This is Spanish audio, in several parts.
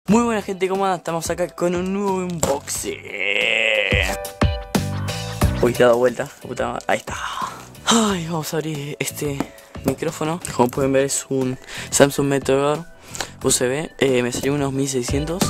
Muy buena gente, ¿cómo andan? Estamos acá con un nuevo unboxing. Uy, le he dado vuelta, puta madre. Ahí está. Ay, vamos a abrir este micrófono. Como pueden ver es un Samsung Meteor USB. Me salió unos 1600.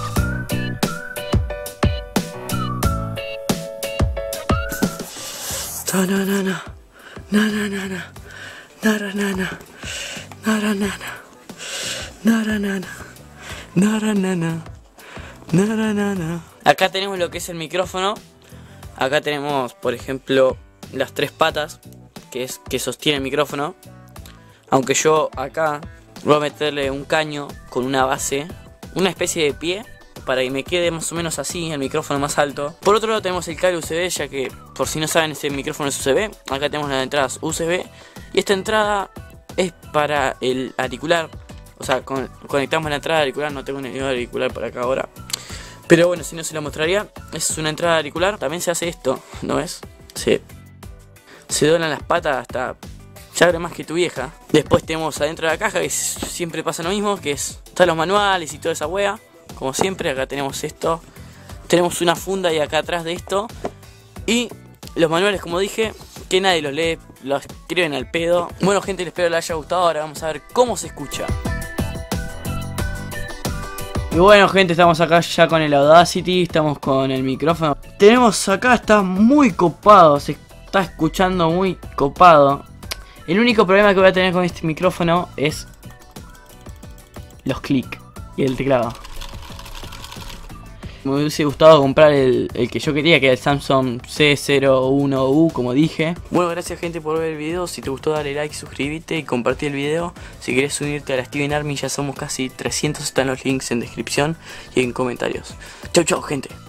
Na-na-na-na. Na-na-na-na. Na-na-na-na. Na-na-na-na. Na-na-na-na. Na-na-na-na. Na-na-na-na. Acá tenemos lo que es el micrófono. Acá tenemos, por ejemplo, las tres patas que sostiene el micrófono. Aunque yo acá voy a meterle un caño con una base, una especie de pie, para que me quede más o menos así el micrófono más alto. Por otro lado tenemos el cable USB, ya que por si no saben este micrófono es USB. Acá tenemos las entradas USB y esta entrada es para el auricular. O sea, conectamos la entrada auricular, no tengo ningún auricular por acá ahora. Pero bueno, si no se lo mostraría, es una entrada auricular. También se hace esto, ¿no ves? Se doblan las patas hasta ya abre más que tu vieja. Después tenemos adentro de la caja, que siempre pasa lo mismo, que están los manuales y toda esa wea. Como siempre, acá tenemos esto. Tenemos una funda y acá atrás de esto. Y los manuales, como dije, que nadie los lee, los escriben al pedo. Bueno gente, espero les haya gustado. Ahora vamos a ver cómo se escucha. Y bueno gente, estamos acá ya con el Audacity, estamos con el micrófono. Tenemos acá, está muy copado, se está escuchando muy copado. El único problema que voy a tener con este micrófono es los clics y el teclado. Me hubiese gustado comprar el que yo quería, que era el Samsung C01U, como dije. Bueno, gracias gente por ver el video. Si te gustó dale like, suscríbete y compartí el video. Si querés unirte a la Steven Army, ya somos casi 300, están los links en descripción y en comentarios. Chau chau gente.